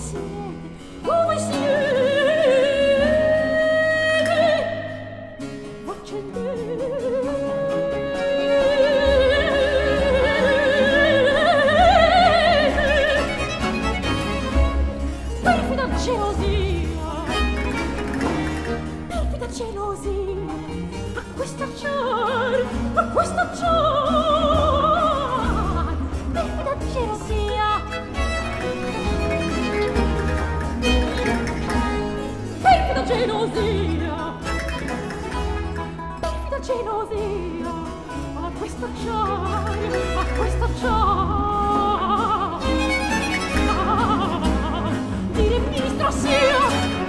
Dove siete? Perfida gelosia, perfida gelosia, a questo ciar, perfida gelosia, perfida gelosia, perfida gelosia, a questo ciar, dire ministro sia